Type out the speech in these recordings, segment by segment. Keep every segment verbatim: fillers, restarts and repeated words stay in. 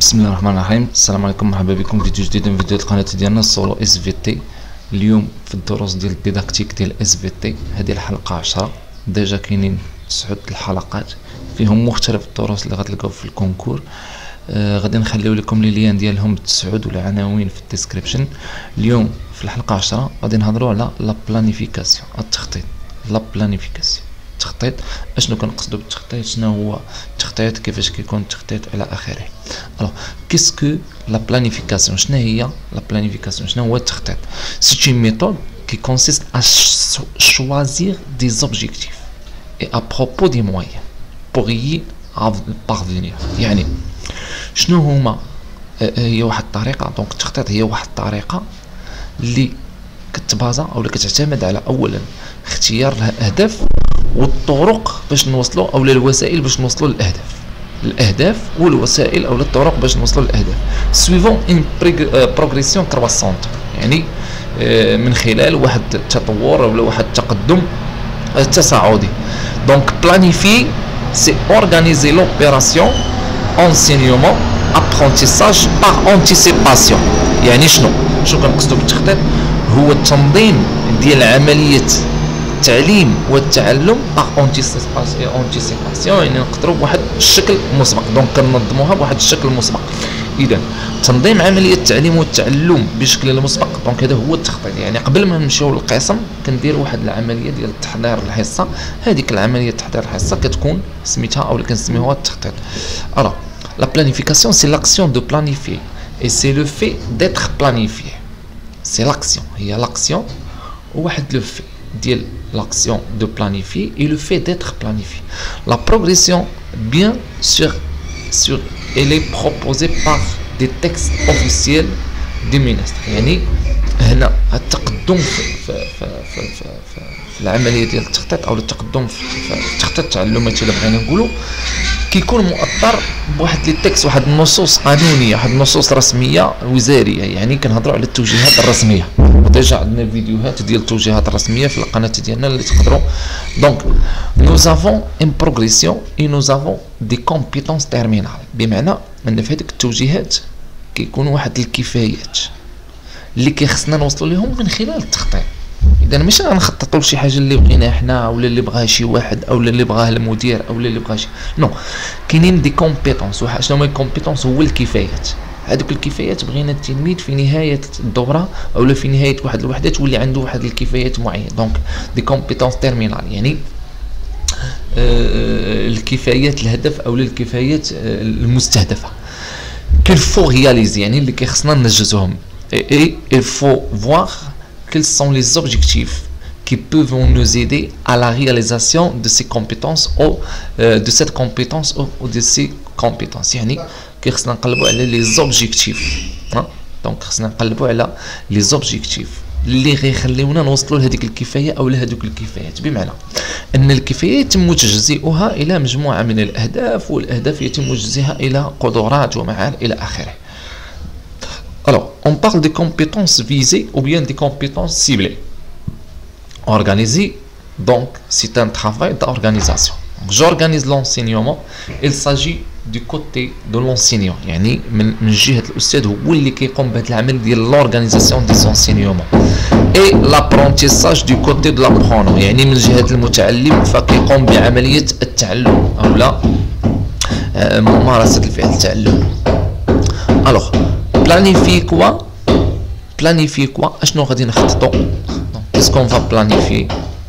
بسم الله الرحمن الرحيم. السلام عليكم، مرحبا بكم في فيديو جديد من فيديوهات القناه ديالنا سولو اس في تي. اليوم في الدروس ديال الديداكتيك ديال اس في تي، هذه الحلقه عشرة. ديجا كاينين تسعة الحلقات فيهم مختلف الدروس اللي غتلقاو في الكونكور. آه غادي نخليو لكم لي ليان ديالهم بالتسعود والعناوين في الديسكريبشن. اليوم في الحلقه عشرة غادي نهضروا على لا بلانيفيكاسيون، التخطيط. لا بلانيفيكاسيون التخطيط، اشنو كنقصدوا بالتخطيط، شنو هو التخطيط، كيفاش كيكون التخطيط الى اخره. الوغ كيسكو لا بلانيفيكاسيون، شنو هي لا بلانيفيكاسيون، شنو هو التخطيط؟ سي اون ميثود qui consiste à choisir des objectifs et à propos des moyens pour y parvenir. يعني شنو هما؟ هي واحد الطريقه، دونك التخطيط هي واحد الطريقه اللي كتبازا او اللي كتعتمد على اولا اختيار الاهداف والطرق باش نوصلوا، او الوسائل باش نوصلوا للاهداف. الاهداف والوسائل او الطرق باش نوصلوا للاهداف سويفون ان بروغريسيون كرواسونت، يعني من خلال واحد التطور او واحد التقدم تصاعدي. دونك بلانيفي سي اورغانيزي لوبيراسيون انسينيومون ابرونتيساج باغ انتيسيباسيون. يعني شنو شنو كنقصدوا بالتخطيط؟ هو التنظيم ديال عمليه التعليم والتعلم باغ انتيسيباسيون، يعني نقدروا بواحد الشكل مسبق. دونك كننظموها بواحد الشكل مسبق. اذا تنظيم عمليه التعليم والتعلم بشكل مسبق، دونك هذا هو التخطيط. يعني قبل ما نمشيو للقسم كندير واحد العمليه ديال تحضير الحصه، هذيك العمليه تحضير الحصه كتكون سميتها او اللي كنسميوها التخطيط. الوغ لا بلانيفيكاسيون سي لاكسيون دو بلانيفيي اي سي لو في ديتر بلانيفيي. سي لاكسيون، هي لاكسيون وواحد لو في ديال l'action de planifier et le fait d'être planifié. La progression, bien sûr, sûr, elle est proposée par des textes officiels du ministre. يعني هنا التقدم في في في في, في, في, في العمليه ديال التخطيط او التقدم في, في التخطيط التعلماتي اللي بغينا نقولوا كيكون مؤطر بواحد لي تكست، واحد النصوص قانونيه، واحد النصوص رسميه وزاريه. يعني كنهضروا على التوجيهات الرسميه، وديجا عندنا فيديوهات ديال التوجيهات الرسميه في القناه ديالنا اللي تقدروا. دونك nous avons une progression et nous avons des compétences terminales، بمعنى ان في هذيك التوجيهات كيكونوا واحد الكفايات اللي كيخصنا نوصلوا لهم من خلال التخطيط. اذا ماشي غنخططوا لشي حاجه اللي بغينا حنا ولا اللي بغاها شي واحد او اللي بغاها المدير او اللي بغاها شي، نو كاينين دي كومبيتونس. شنو هما الكومبيتونس؟ هو الكفايات. هذوك الكفايات بغينا التلميذ في نهايه الدوره او في نهايه واحد الوحده تولي عنده واحد الكفايات معينه. دونك دي كومبيتونس تيرمينال، يعني آه الكفايات الهدف او الكفايات آه المستهدفه qu'il faut réaliser، يعني اللي كيخصنا ننجزوهم. et il faut voir quels sont les objectifs qui peuvent nous aider à la réalisation de ces compétences ou euh, de cette compétence ou, ou de ces compétences. يعني كيخصنا نقلبوا على لي زوبجيكتيف. دونك خصنا نقلبوا على لي زوبجيكتيف اللي غيخليونا نوصلوا لهذيك الكفايه او لهذوك الكفايات، بمعنى ان الكفايه يتم تجزئها الى مجموعه من الاهداف، والاهداف يتم تجزئها الى قدرات ومهام الى اخره. Alors, on parle des compétences visées ou bien des compétences ciblées. Organiser, donc, c'est un travail d'organisation. J'organise l'enseignement. Il s'agit du côté de l'enseignant. يعني من من جهة الأستاذ هو اللي كيقوم بهذا العمل ديال l'organisation des enseignements. Et l'apprentissage du côté de l'apprenant. يعني من جهة المتعلم فكيقوم بعملية التعلم أو لا ممارسة الفعل التعلم. Alors, planifier quoi? Planifier quoi? اشنو غادي نخططوا؟ qu'est-ce qu'on va planifier?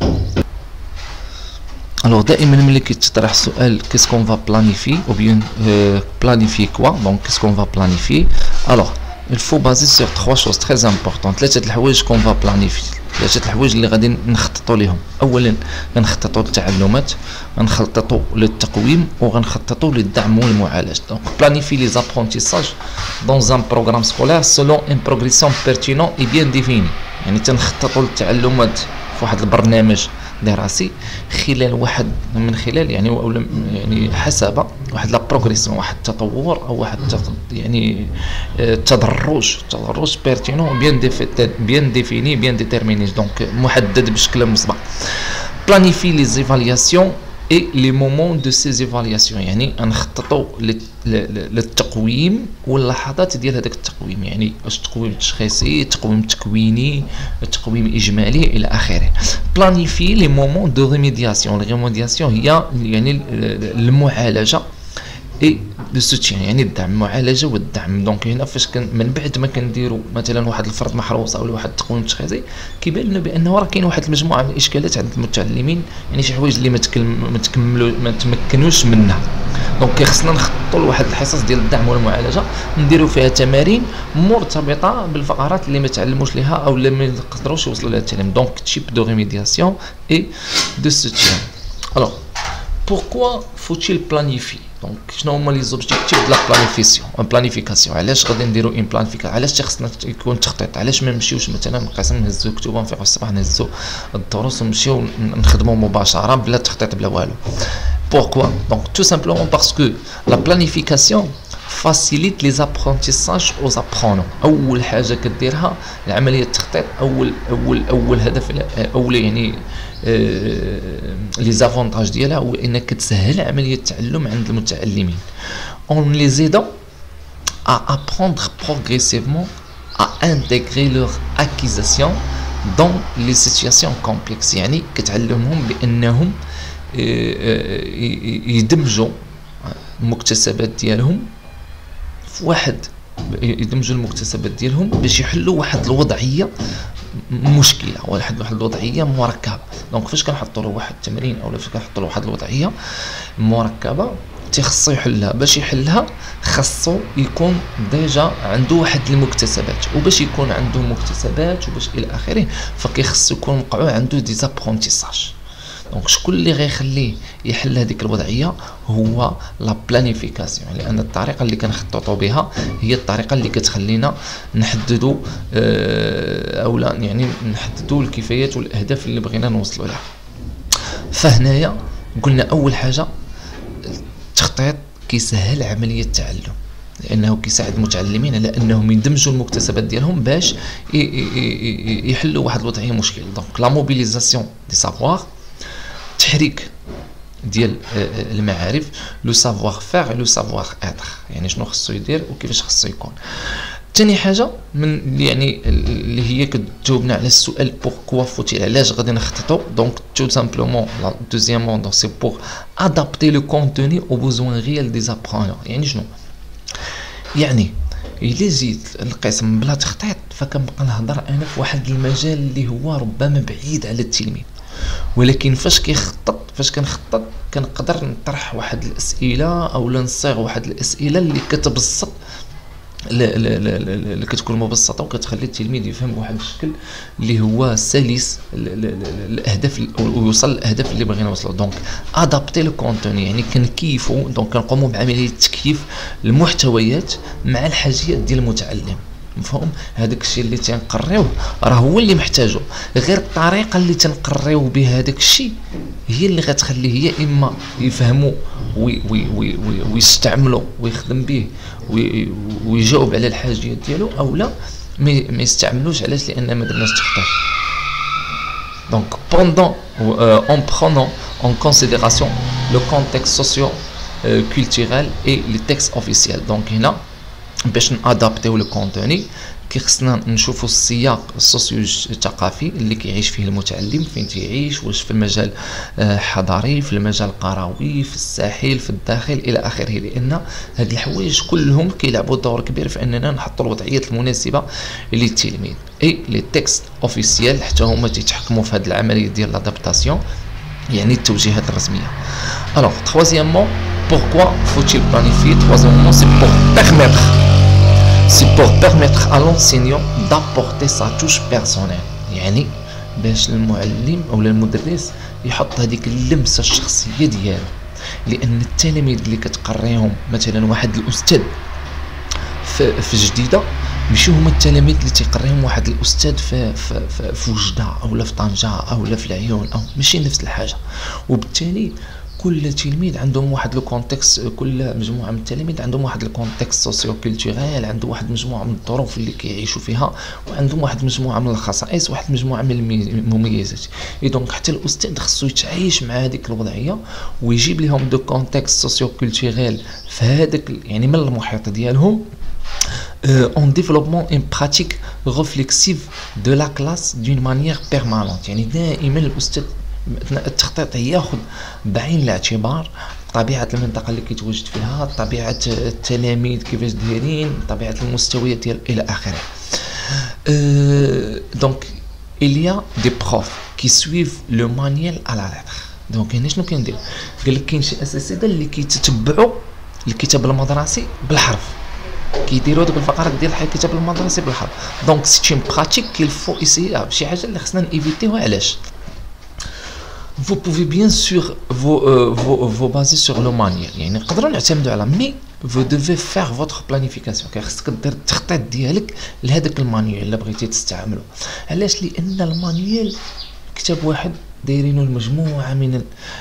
alors دائما ملي كيتطرح السؤال qu'est-ce qu'on va planifier ou bien euh, planifier quoi, donc qu'est-ce qu'on va planifier? alors il faut baser sur trois choses très importantes. ثلاثه الحوايج qu'on va planifier، ثلاثه الحوايج اللي غادي نخططوا لهم. اولا غنخططوا للتعلمات، غنخططوا للتقويم، وغنخططوا للدعم والمعالجه. donc planifier les apprentissages dans un programme scolaire selon une progression pertinente et bien définie. يعني تنخططوا للتعلمات في واحد البرنامج دراسي خلال واحد من خلال يعني او يعني حسب واحد لا بروغريسيون، واحد التطور او واحد يعني تدرج تدرج بيرتينون بيان بيان ديفيني بيان ديتيرميني، دونك محدد بشكل مسبق. planifier les évaluations اي لي مومون دو سي ايفالياسيون، يعني نخططوا للتقويم واللحظات ديال هذاك التقويم، يعني واش تقويم تشخيصي، تقويم تكويني، تقويم اجمالي الى اخره. بلانيفي لي مومون دو ريميدياسيون، الريميدياسيون هي يعني المعالجه اي دو سوتيان، يعني الدعم، المعالجه والدعم. دونك هنا فاش كان من بعد ما كنديروا مثلا واحد الفرض محروس او واحد التقويم تشخيصي، كيبان لنا بانه راه كاين واحد المجموعه من الاشكالات عند المتعلمين، يعني شي حوايج اللي ما ما تكملوا ما تمكنوش منها. دونك خصنا نخططوا لواحد الحصص ديال الدعم والمعالجه، نديروا فيها تمارين مرتبطه بالفقرات اللي ما تعلموش ليها او اللي ما يقدروش يوصلوا لها التعليم. دونك تيب دو ريميدياسيون اي دو سوتيان. الوغ pourquoi faut-il planifier؟ دونك شنو هما لي زوبجيكتيف ديال لا بلانيفيسيون بلانيفيكاسيون؟ علاش غادي نديرو ان بلانيفيكاسيون؟ علاش خصنا يكون تخطيط؟ علاش ما نمشيوش مثلا نقسم نهزو كتوبه نفيقو الصباح نهزو الدروس ونمشيو نخدمو مباشره بلا تخطيط بلا والو؟ pourquoi؟ donc tout simplement parce que la planification facilite les apprentissages aux apprenants. اول حاجه كديرها العمليه التخطيط، اول اول اول هدف اول يعني لي زافونتاج ديالها هو انك تسهل عمليه التعلم عند المتعلمين. on les aidant à apprendre progressivement à intégrer leur acquisition dans les situations complexes، يعني كتعلمهم بانهم يدمجوا المكتسبات ديالهم في واحد، يدمجوا المكتسبات ديالهم باش يحلوا واحد الوضعيه مشكله، واحد واحد الوضعيه مركبه. دونك فاش كنحطوا له واحد التمرين او فاش كنحطوا له واحد الوضعيه مركبه تيخصو يحلها، باش يحلها خاصو يكون ديجا عنده واحد المكتسبات، وباش يكون عنده مكتسبات وباش الى اخره فكيخصو يكون وقعوا عنده دي زابرونتيساج. دونك شكون اللي غيخليه يحل هذيك الوضعيه؟ هو لا بلانيفيكاسيون، لان الطريقه اللي كنخططوا بها هي الطريقه اللي كتخلينا نحددوا او لا يعني نحددوا الكفايات والاهداف اللي بغينا نوصلوا لها. فهنايا قلنا اول حاجه التخطيط كيسهل عمليه التعلم، لانه كيساعد المتعلمين على انهم يندمجوا المكتسبات ديالهم باش يحلوا واحد الوضعيه مشكل. دونك لا موبيليزاسيون دي سافوار، تحريك ديال المعارف، لو سافوار فير لو سافوار اتر، يعني شنو خصو يدير وكيفاش خصو يكون. ثاني حاجه من يعني اللي هي كتجاوبنا على السؤال بوركوا فوتيل، علاش غادي نخططوا. دونك تو سامبلومون لا دوزيامون دونك سي بور ادابتي لو كونتوني او بوزوان ريال دي زابرونون. يعني شنو يعني؟ الا جيت القسم بلا تخطيط فكنبقى نهضر انا في واحد المجال اللي هو ربما بعيد على التلميذ، ولكن فاش كيخطط فاش كنخطط كنقدر نطرح واحد الاسئله او نصيغ واحد الاسئله اللي كتبسط اللي كتكون مبسطه وكتخلي التلميذ يفهم بواحد الشكل اللي هو سلس الاهداف ويوصل للاهداف اللي بغينا نوصلوا. دونك ادابتي لو كونتوني يعني كنكيفوا، دونك كنقوموا بعمليه تكييف المحتويات مع الحاجيات ديال المتعلم. مفهوم؟ هذاك الشيء اللي تنقريوه راه هو اللي محتاجه، غير الطريقه اللي تنقريو بها هذاك الشيء هي اللي غتخليه يا اما يفهموا وي وي وي ويستعملوا ويخدم به ويجاوب على الحاجيات ديالو، او لا ما يستعملوش. علاش؟ لان ما درناش تخطيط. دونك pendant euh, en prenant en considération le contexte socio-culturel et les textes officiels. دونك هنا باش نادابتيو لو كونتوني كيخصنا نشوفوا السياق السوسيو الثقافي اللي كيعيش فيه المتعلم، فين تيعيش، واش في المجال حضاري، في المجال القروي، في الساحل، في الداخل الى اخره، لان هاد الحوايج كلهم كيلعبوا دور كبير في اننا نحطوا الوضعيات المناسبه للتلميذ. اي لي تيكست اوفيسيال حتى هما تيتحكموا في هاد العمليه ديال لادابتاسيون، يعني التوجيهات الرسميه. الوغ troisièmement pourquoi faut-il planifier? troisièmement c'est pour permettre c'est pour permettre à l'enseignant d'apporter sa touche personnelle، يعني باش المعلم او المدرس يحط هذيك اللمسه الشخصيه ديالو. لان التلاميذ اللي كتقريهم مثلا واحد الاستاذ في, في جديده ماشي هما التلاميذ اللي تيقريهم واحد الاستاذ في في في, في وجده او في طنجه او في العيون، او ماشي نفس الحاجه. وبالتالي كل تلميذ عندهم واحد لو كونتكست، كل مجموعه من التلاميذ عندهم واحد الكونتكست سوسيو كولتوريل، عنده واحد مجموعه من الظروف اللي كيعيشوا فيها، وعندهم واحد مجموعه من الخصائص، واحد مجموعه من المميزات. اي دونك حتى الاستاذ خصو يتعايش مع هذيك الوضعيه ويجيب لهم دو كونتكست سوسيو كولتوريل في هذاك يعني من المحيط ديالهم، en développant une pratique réflexive de la classe d'une manière permanente. يعني دائما الاستاذ اثناء التخطيط ياخذ بعين الاعتبار طبيعه المنطقه اللي كيتواجد فيها، طبيعه التلاميذ كيفاش دايرين، طبيعه المستويات ديال الى اخره. دونك il y a des profs qui suivent le manuel à la lettre. دونك هنا شنو كندير؟ قال لك كاين شي اساتذه اللي كيتتبعوا الكتاب المدرسي بالحرف، كيديروا ديك الفقرات ديال الكتاب المدرسي بالحرف. دونك سي اون براتيك كيل فو ايسيي، شي حاجه اللي خصنا نيفيتيوها. علاش؟ vous pouvez bien sûr vous euh, vous, vous baser sur le manuel، يعني نقدروا نعتمدوا على مي vous devez faire votre planification. خاصك دير التخطيط ديالك لهذاك المانيول اللي بغيتي تستعمله. علاش؟ لان المانيول كتاب واحد دايرينو المجموعه من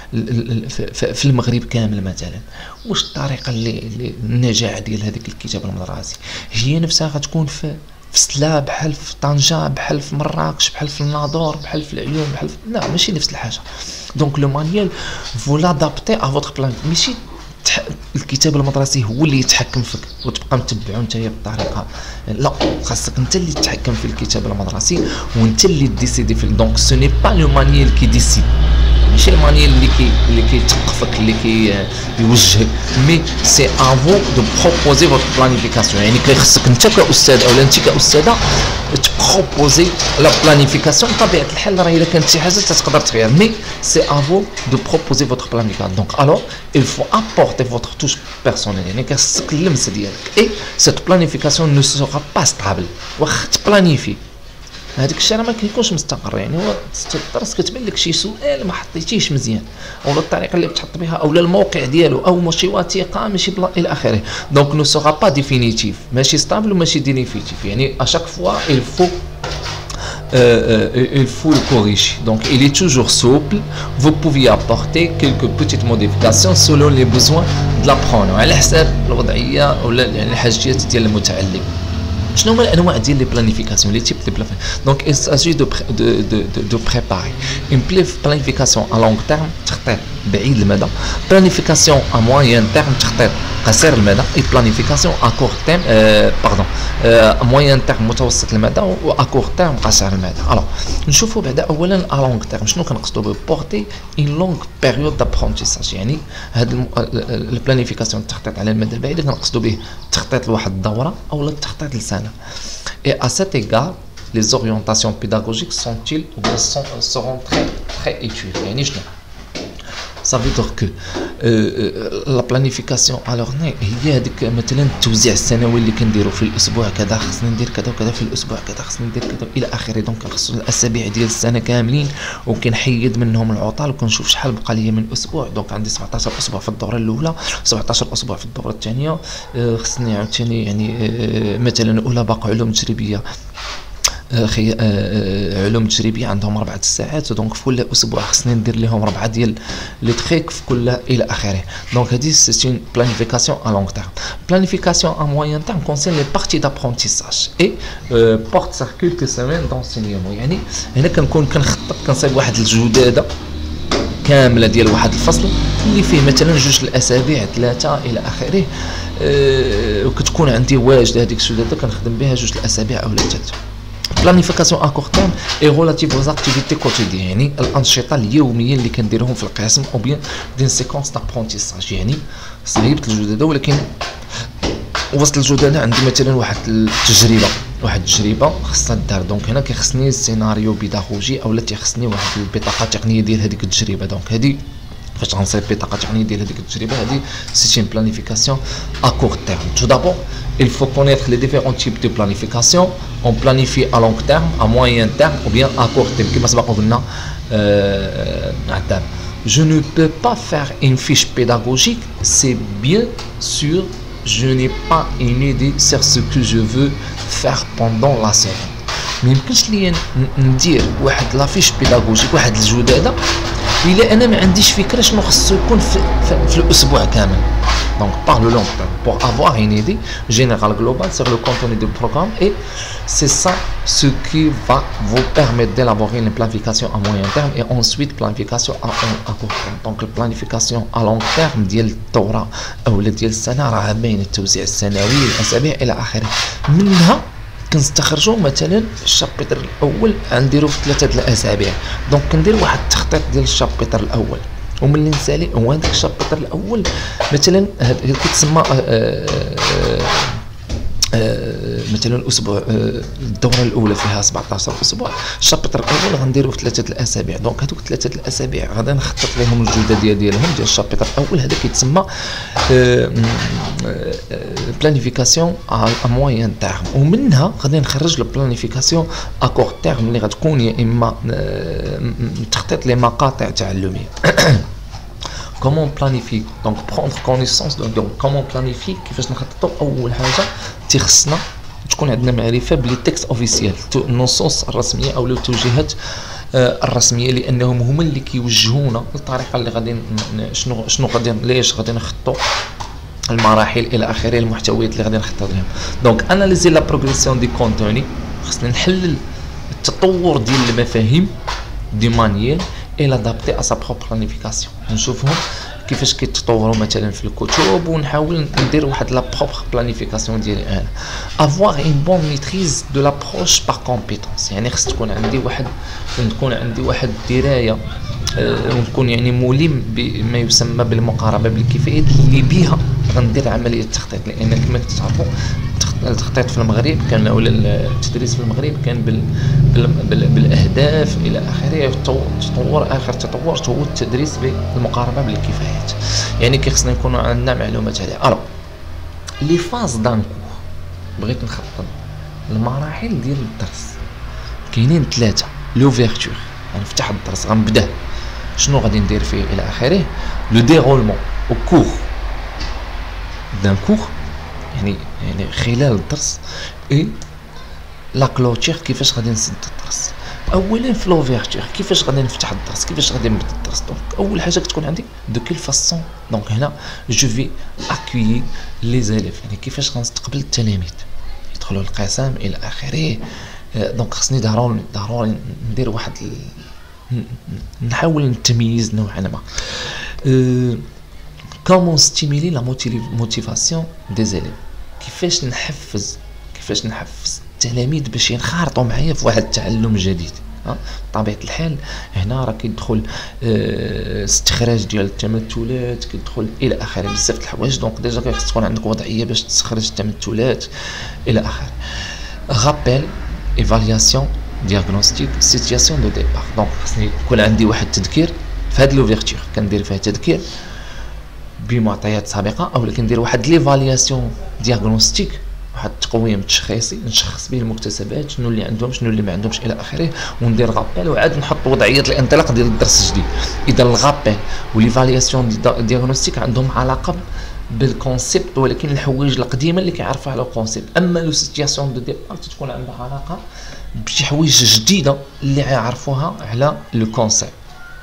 في المغرب كامل مثلا. واش الطريقه اللي النجاح ديال هذاك الكتاب المدرسي هي نفسها غتكون في في سلا، بحال في طنجة، بحال في مراكش، بحال في الناظور، بحال في العيون، بحال في... لا ماشي نفس الحاجه. دونك لو مانيول فو لادابتي ا فوتر بلان، ماشي تح... الكتاب المدرسي هو اللي يتحكم فيك وتبقى متبعو نتايا بالطريقه، لا خاصك انت اللي تتحكم في الكتاب المدرسي وانت اللي ديسيدي في. دونك سو ني با لو مانيول كي ديسيد، ماشي المانيول اللي كي اللي كيتقفك اللي كيوجهك، مي سي افو دو بروبوزي فوتر بلانيفيكاسيون. يعني كيخصك انت كاستاذ اولا انت كاستاذه تبروبوزي لا بلانيفيكاسيون. بطبيعه الحال راه الا كانت شي حاجه تقدر تغير، مي سي افو دو بروبوزي فوتر بلانيفيكاسيون. دونك الوغ il faut apporter votre touche personnelle، يعني كتخصك اللمسه ديالك. اي سيت بلانيفيكاسيون نو سوغا با ستابل، واخا تبلانيفي هذاك الشيء راه ما كيكونش مستقر. يعني هو راسك كتبان لك شي سؤال ما حطيتيش مزيان، اولا الطريقه اللي بتحط بها، اولا الموقع ديالو، او ماشي وثيقه، ماشي بلا الى اخره. دونك نو سوغا با ديفينيتيف، ماشي ستابل وماشي دينيفيتيف. يعني اشاك فوا il faut Euh, euh, il faut le corriger. Donc il est toujours souple. Vous pouvez apporter quelques petites modifications selon les besoins de l'apprenant على حساب الوضعيه ولا يعني الحاجيات ديال المتعلم. شنو هما الانواع ديال لي بلانيفيكاسيون، لي تيب دي بلانيفيكاسيون؟ دونك il s'agit de de de de préparer une planification à long terme، تخطيط بعيد المدى، planification à moyen terme، تخطيط قصير المدى، et planification à court terme euh, pardon euh, à moyen terme متوسط المدى، و à court terme قصير المدى. الوغ نشوفوا بعدا اولا à long terme شنو كنقصدوا ب porter une longue période d'apprentissage. يعني هاد البلانيفيكاسيون التخطيط على المدى البعيد كنقصدوا به التخطيط لواحد الدوره او التخطيط لسنه. Et à cet égard, les orientations pédagogiques sont-ils ou bien sont, seront très très étudiées. يعني شنو؟ Ça veut dire que la planification alors هي هذيك مثلا التوزيع السنوي اللي كنديرو في الاسبوع كذا خصني ندير كذا وكذا، في الاسبوع كذا خصني ندير كذا الى اخره. دونك خصو الاسابيع ديال السنه كاملين وكنحيد منهم العطل وكنشوف شحال بقى ليا من اسبوع. دونك عندي سبعطاش اسبوع في الدوره الاولى، سبعطاش اسبوع في الدوره الثانيه. خصني عاوتاني يعني مثلا اولى باقي علوم تجريبيه، خي علوم تجريبيه عندهم اربعه ساعات، دونك في كل اسبوع خصني ندير لهم ربعه ديال لي تريك في كل الى اخره. دونك هذه سي اون بلانيفيكاسيون ا لونغ تيرم. بلانيفيكاسيون ا موين تيرم كونسيرن لي بارتي دابرونتيساج اي بورت سير كيلكو سيمين دونسينيومون. يعني هنا كنكون كنخطط كنصايب واحد الجداده كامله ديال واحد الفصل اللي فيه مثلا جوج الاسابيع ثلاثه الى اخره، أه وكتكون عندي واجد هذيك الجداده كنخدم بها جوج الاسابيع او ثلاثه. planification à court terme est relative aux activités quotidiennes، يعني الأنشطة اليومية اللي كنديروهم في القسم أو بيان دين سيكونس دابرونتيساج. يعني صعيبة الجدادة، ولكن وسط الجدادة عندي مثلا واحد التجربة واحد التجربة خاصها دار. دونك هنا كيخصني سيناريو بيداغوجي أولا تيخصني واحد البطاقة تقنية ديال هذيك التجربة. دونك هذه فاش غنصايب بطاقة تقنية ديال هذيك التجربة هذه سي une planification à court terme. Tout d'abord il faut connaître les différents types de planification. On planifie à long terme, à moyen terme ou bien à court terme. كما سبق قلنا عدام. Je ne peux pas faire une fiche pédagogique, c'est bien sûr je n'ai pas une idée sur ce que je veux faire pendant la semaine. ما يمكنش ليا ندير واحد لافيش بيداغوجيك واحد الجداده الا انا ما عنديش فكره شنو خصو يكون في, في, في الاسبوع كامل. Donc par le long terme, pour avoir une idée générale globale sur le contenu du programme, et c'est ça ce qui va vous permettre d'élaborer une planification à moyen terme et ensuite planification à, à court terme. Donc la planification à long terme ديال الدوره او ديال السنه راه باين التوزيع السنوي الاسابيع الى اخره. منها كنستخرجوا مثلا الشابتر الاول غنديرو في ثلاثه الاسابيع. دونك كندير واحد التخطيط ديال الشابتر الاول، وملي نسالي هو هذاك الشابتر الاول مثلا كيتسمى مثلا الاسبوع الدوره الاولى فيها سبعطاش اسبوع، الشابتر الاول غنديرو في ثلاثه الاسابيع. دونك هذوك ثلاثه الاسابيع غادي نخطط لهم الجوده ديال ديالهم ديال الشابتر الاول. هذا كيتسمى بلانيفيكاسيون ا موين تيرم، ومنها غادي نخرج البلانيفيكاسيون ا كور تيرم اللي غتكون يا اما تخطيط لمقاطع تعلميه. Comment planifier, donc prendre connaissance de donc comment planifier كيفاش نخططوا. اول حاجه تيخصنا تكون عندنا معرفه بلي تكست اوفيسيال، النصوص الرسميه او التوجيهات الرسميه، لانهم هما اللي كيوجهونا الطريقه اللي غادي شنو شنو غادي ليش غادي نخططوا المراحل الى اخره، المحتويات اللي غادي نخطط لهم. دونك اناليزي لا بروغريسيون دي كونتوني، خصنا نحلل التطور ديال المفاهيم دي مانيير et l'adapter à sa propre planification. نشوفهم كيفاش كيتطوروا مثلا في الكتب، ونحاول ندير واحد لا بروبر بلانيفيكاسيون ديالي انا. avoir une bonne maîtrise de l'approche par compétence، يعني خص تكون عندي واحد تكون عندي واحد الدرايه أه ونكون يعني ملم بما يسمى بالمقاربه بالكفايات اللي بها غندير عمليه التخطيط. لان كما تعرفوا التخطيط في المغرب كان ولا التدريس في المغرب كان بال بال بال بالاهداف الى اخره. تطور اخر تطور هو التدريس بالمقاربه بالكفايات، يعني كيخصنا نكونوا عندنا معلومات عليها. الو لي فاز دان كور، بغيت نخطط المراحل ديال الدرس كاينين ثلاثه. لوفيرتور غنفتح الدرس غنبدا شنو غادي ندير فيه الى اخره. لو ديرولمون او كور دان كور يعني يعني خلال الدرس، اي لا كلوتير كيفاش غادي نسد الدرس. اولا في لوفيرتور كيفاش غادي نفتح الدرس، كيفاش غادي نبدا الدرس. دونك اول حاجه كتكون عندي دو كيل فاسون. دونك هنا جو في اكويي لي زيليف، يعني كيفاش غنستقبل التلاميذ يدخلوا القسم الى اخره. دونك خصني ضروري ضروري ندير واحد ال... نحاول نتميز نوعا ما. أه... كومون ستيميلي لا موتيفاسيون دي زيليف، كيفاش نحفز كيفاش نحفز التلاميذ باش ينخرطوا معايا في واحد التعلم جديد. ها بطبيعه الحال هنا راه كيدخل اه استخراج ديال التمثلات، كيدخل الى اخره بزاف د الحوايج. دونك ديجا خص تكون عندك وضعيه باش تستخرج التمثلات الى اخره. غابيل ايفالياسيون دياغنوستيك سيتياسيون دو ديبار. دونك خصني يكون عندي واحد التذكير في هاد لوفيرتور كندير فيها تذكير بمعطيات سابقه، او كندير واحد ليفالياسيون دياغنوستيك، واحد التقويم تشخيصي نشخص به المكتسبات، شنو اللي عندهم شنو اللي ما عندهمش الى اخره، وندير غابيل وعاد نحط وضعيه الانطلاق ديال الدرس الجديد. اذا الغابيل وليفالياسيون دياغنوستيك عندهم علاقه بالكونسيبت، ولكن الحوايج القديمه اللي كيعرفوا على الكونسيبت. اما لو سيتياسيون دو ديبار تكون عندها علاقه بشي حوايج جديده اللي يعرفوها على لو كونسيبت.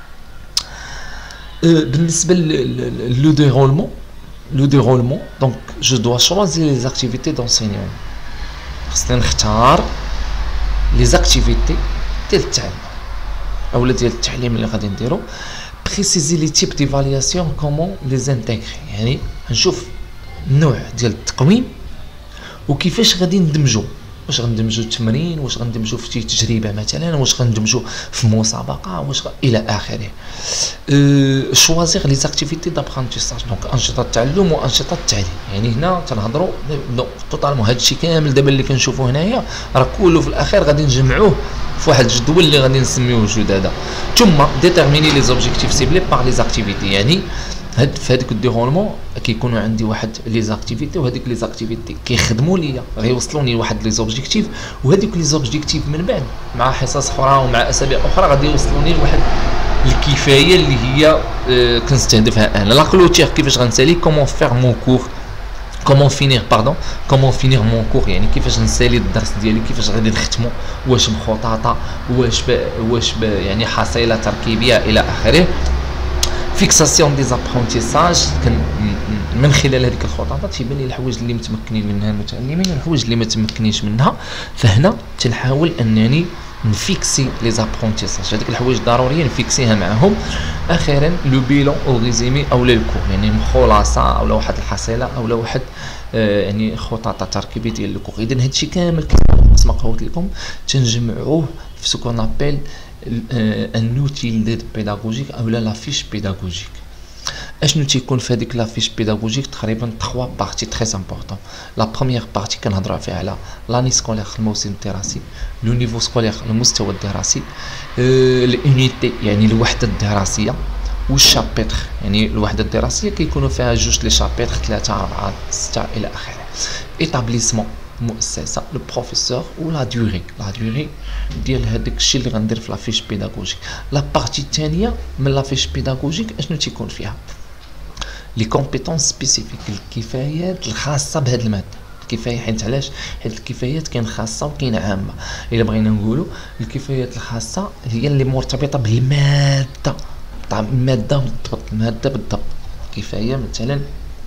بالنسبه لو ديرولمون لو ديرولمون دونك جو دوا شوازي لي زاكتيفيتي دونسينيون، خصني نختار لي زاكتيفيتي ديال التعلم اولا ديال التعليم اللي غادي نديرو. بريسيزي لي تيب ديفالياسيون كومون لي زانتيغري، يعني نشوف النوع ديال التقويم وكيفاش غادي ندمجو، واش غندمجو التمرين، واش غندمجو في شي تجربه مثلا، واش غندمجو في مسابقه، واش غ... الى اخره. أه... شوازيغ لي زاكتيفيتي دابرونتيساج، دونك انشطه التعلم وانشطه التعليم. يعني هنا تنهضروا توتالمون هادشي كامل دابا اللي كنشوفوا هنايا راه كله في الاخير غادي نجمعوه في واحد الجدول اللي غادي نسميوه الجدول هذا. ثم ديتيرميني لي زوبجيكتيف سيبلي بار لي زاكتيفيتي، يعني هاد في هذاك الديرولمون كيكونوا عندي واحد لي زاكتيفيتي، وهذيك لي زاكتيفيتي كيخدموا ليا غيوصلوني لواحد لي زوبجيكتيف، وهذوك لي زوبجيكتيف من بعد مع حصص اخرى ومع اسابيع اخرى غادي يوصلوني لواحد الكفايه اللي هي آه كنستهدفها انا. لا كلوتير كيفاش غنسالي كومون فير مون كور كومون فينير باردون كومون فينير مون كور، يعني كيفاش نسالي الدرس ديالي، كيفاش غادي نختمو، واش مخططه، واش ب... واش ب... يعني حصيله تركيبيه الى اخره. فيكساسيون دي زابرونتيساج كان من خلال هذيك الخطوات تيبان لي الحوايج اللي متمكنين منها المتعلمين والحوايج اللي ما تمكنيش منها. فهنا تنحاول انني نفيكسي لي زابرونتيساج، هذيك الحوايج ضروريه نفيكسيها معاهم. اخيرا لو بيلون او ريزيمي او لو كور، يعني خلاصه او واحد الحصيله او واحد آه يعني خطط تركيبيه ديال الكور. اذا هادشي كامل كما قلت لكم تنجمعوه في سكون ابل ان اوتيل بيداغوجيك او لا فيش بيداغوجيك. اشنو تيكون في هذيك لا فيش بيداغوجيك؟ تقريبا ثلاث بارتي تري امبورطون. لا بروميير بارتي كنهضروا فيها على لاني سكولير الموسم الدراسي، لو نيفو سكولير المستوى الدراسي، الانيتي يعني الوحده الدراسيه، والشابيتر يعني الوحده الدراسيه كيكونوا فيها جوج لي شابيتر ثلاثه أربعة ستة الى اخره. ايتابليسمون مؤسسه، لو بروفيسور ولا دوري، لا دوري ديال هذاك الشيء اللي غندير في لافيش بيداغوجيك. لا بارتي الثانيه من لافيش بيداغوجيك اشنو تيكون فيها؟ لي كومبيتونس سبيسيفيك، الكفايات الخاصه بهذه الماده. الكفايه حيت علاش؟ حيت الكفايات كاين خاصه وكاين عامه. الا بغينا نقولوا الكفايات الخاصه هي اللي مرتبطه بالماده، طبعا الماده بالضبط، الماده بالضبط. كفايه مثلا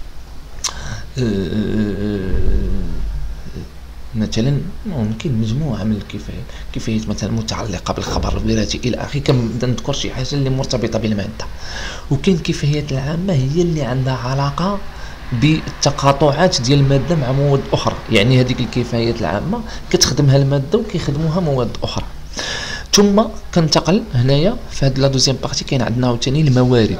مثلا ممكن مجموعه من الكفايات، كفايات مثلا متعلقه بالخبر الوراثي الى اخره، كنبدا نذكر شي حاجه اللي مرتبطه بالماده. وكاين الكفايات العامه هي اللي عندها علاقه بالتقاطعات ديال الماده مع مواد اخرى، يعني هذيك الكفايات العامه كتخدمها الماده وكيخدموها مواد اخرى. ثم كنتقل هنايا في هاد لا دوزيام بارتي كاين عندنا عاوتاني الموارد،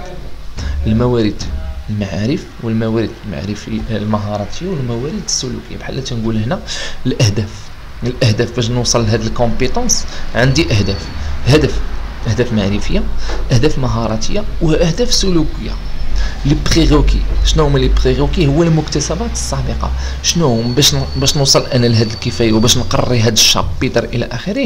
الموارد المعارف والموارد المعرفيه المهاراتيه والموارد السلوكيه. بحال تنقول هنا الاهداف، الاهداف باش نوصل لهاد الكومبيتونس عندي اهداف، هدف اهداف معرفيه، اهداف مهاراتيه، واهداف سلوكيه. لي بريروكي، شنو هما لي بريروكي؟ هو المكتسبات السابقه. شنو باش باش نوصل انا لهاد الكفايه وباش نقري هاد الشابيتر الى اخره؟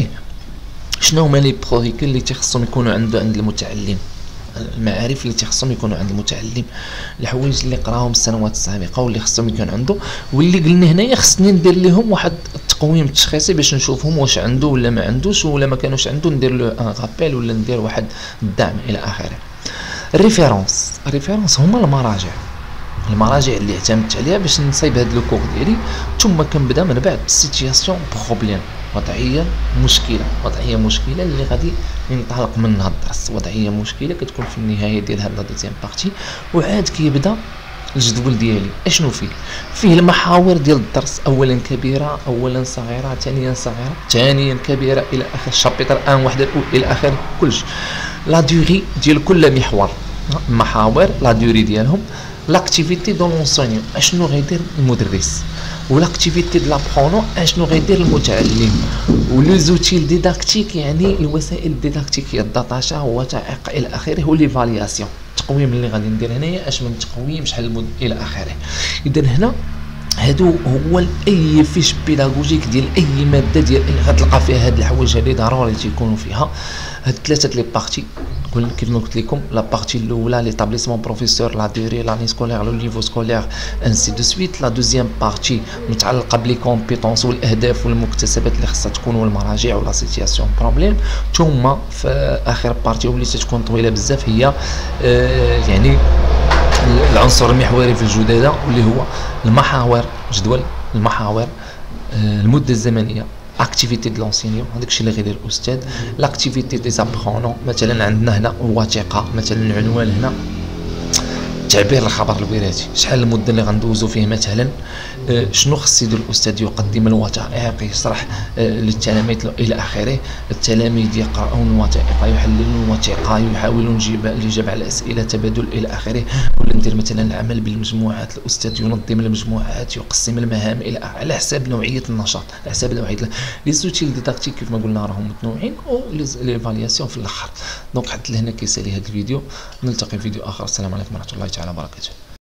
شنو هما لي بريروكي اللي تيخصهم يكونوا عنده عند المتعلم؟ المعارف اللي تيخصهم يكونوا عند المتعلم، الحوايج اللي قراهم السنوات السابقه واللي خصهم يكون عنده، واللي قلنا هنايا خصني ندير لهم واحد التقويم تشخيصي باش نشوفهم واش عنده ولا ما عندوش، ولا ما كانوش عنده ندير له ان رابيل ولا ندير واحد الدعم الى اخره. الريفيرونس، الريفيرونس هما المراجع، المراجع اللي اعتمدت عليها باش نصايب هاد لو كور ديالي. ثم كنبدا من بعد سيتياسيون بروبليم، وضعيه مشكله، وضعيه مشكله اللي غادي ينطلق منها الدرس. وضعيه مشكله كتكون في النهايه ديال هاد لا دوزيام بارتي. وعاد كيبدا الجدول ديالي اشنو فيه؟ فيه المحاور ديال الدرس، اولا كبيره، اولا صغيره، ثانيا صغيره، ثانيا كبيره الى اخر شابيتر ان وحده الاولى الى اخر كلشي. لا دوري ديال كل محور، المحاور لا دوري ديالهم. لاكتيفيتي دو لونسونيون، اشنو غيدير المدرس، ولاكتيفيتي دو لابرونون اشنو غيدير المتعلم. ولو زوتيل ديداكتيك يعني الوسائل الديداكتيكيه، الداتاشا وثائق الى اخره، وليفالياسيون التقويم اللي غادي ندير هنايا اش من تقويم، شحال المد الى اخره. اذا هنا هادو هو اي فيش بيداغوجيك ديال اي ماده ديال غتلقى فيها هاد الحوايج هادي ضروري تيكونوا فيها. هاد ثلاثه لي بارتي كيف ما قلت لكم، لا بارتي الاولى ليتابليسمون بروفيسور، لا دوري، لاني سكولير، لو نيفو سكولير انسي دو سويت. لا دوزيام بارتي متعلقه بلي كومبيتونس والاهداف والمكتسبات اللي خصها تكون والمراجع ولا سيتياسيون بروبليم. ثم في اخر بارتي واللي تتكون طويله بزاف هي آه يعني العنصر المحوري في الجداده واللي هو المحاور، جدول المحاور، آه المده الزمنيه، اكتيفيتي دو لونسينيون، هذاك الشيء اللي غيدير الاستاذ. لاكتيفيتي دي زابرونون، مثلا عندنا هنا وثيقه، مثلا العنوان هنا تعبير الخبر الوراثي، شحال المده اللي غندوزو فيه مثلا، آه شنو خص يدير الاستاذ؟ يقدم الوثائق، يشرح آه للتلاميذ الى اخره. التلاميذ يقرؤون الوثائق، يحللون الوثيقه، يحاولون نجيب الاجابه على الاسئله، تبادل الى اخره. ولا ندير مثلا العمل بالمجموعات، الاستاذ ينظم المجموعات، يقسم المهام الى على حساب نوعيه النشاط، على حساب نوعيه لي زوتيل ديداكتيك كيف ما قلنا راهم متنوعين، او ليفالياسيون في الاخر. دونك حتى لهنا كيسالي هذا الفيديو، نلتقي في فيديو اخر. السلام عليكم ورحمه الله تعالى وبركاته.